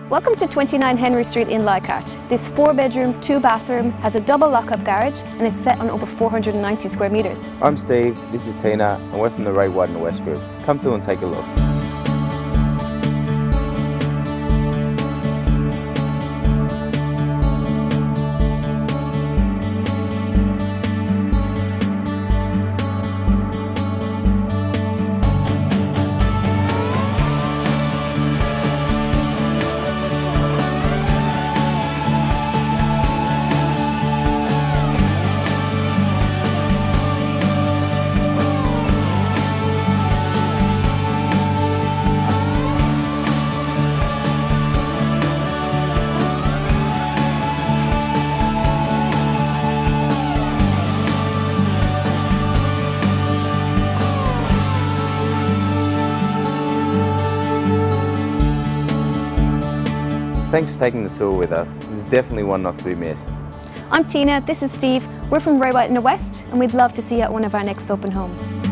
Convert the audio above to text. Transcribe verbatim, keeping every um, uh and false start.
Welcome to twenty-nine Henry Street in Leichhardt. This four bedroom, two bathroom has a double lock-up garage and it's set on over four hundred ninety square metres. I'm Steve, this is Tina and we're from the Ray White and West Group. Come through and take a look. Thanks for taking the tour with us. This is definitely one not to be missed. I'm Tina, this is Steve. We're from Ray White in the West and we'd love to see you at one of our next open homes.